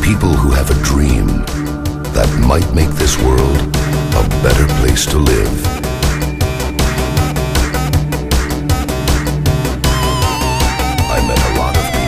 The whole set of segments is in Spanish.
people who have a dream that might make this world a better place to live. I met a lot of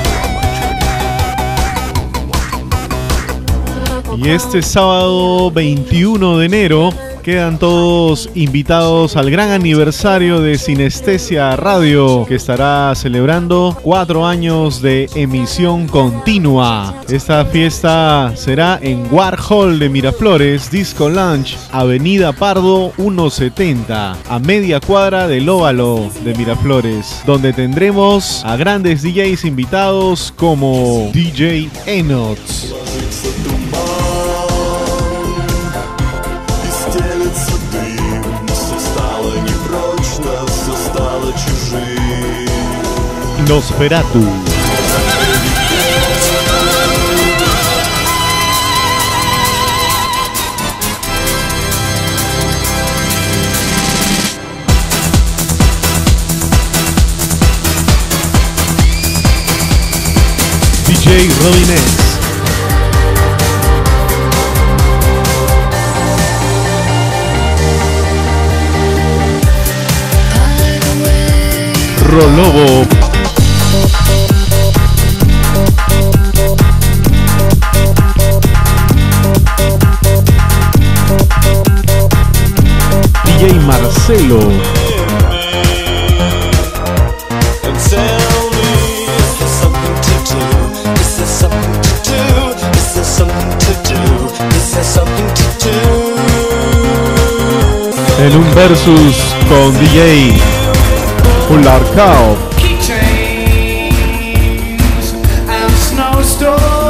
people on my journey. Y este sábado 21 de enero quedan todos invitados al gran aniversario de Sinestesia Radio, que estará celebrando 4 años de emisión continua. Esta fiesta será en Warhol de Miraflores, Disco Lounge, Avenida Pardo 170, a media cuadra del Óvalo de Miraflores, donde tendremos a grandes DJs invitados como DJ Enots. Nosferatu, DJ Rodinez, Rolobo, DJ Marcelo, en un versus con DJ Pularcao.